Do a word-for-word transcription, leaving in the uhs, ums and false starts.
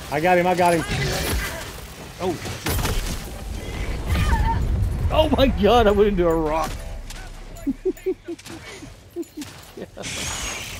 I got him, I got him. Oh, shit. Oh my god, I went into a rock. Yeah.